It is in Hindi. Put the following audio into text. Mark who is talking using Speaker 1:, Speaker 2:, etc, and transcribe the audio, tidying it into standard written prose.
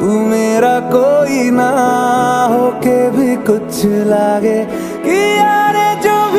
Speaker 1: तू मेरा कोई ना होके भी कुछ लागे कि यार जो